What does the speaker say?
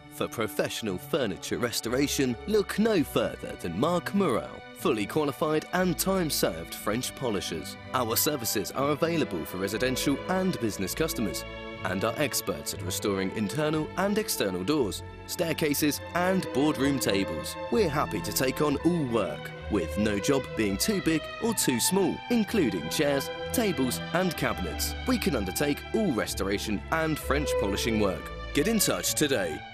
For professional furniture restoration, look no further than Mark Morrell, fully qualified and time-served French polishers. Our services are available for residential and business customers and are experts at restoring internal and external doors, staircases and boardroom tables. We're happy to take on all work, with no job being too big or too small, including chairs, tables and cabinets. We can undertake all restoration and French polishing work. Get in touch today.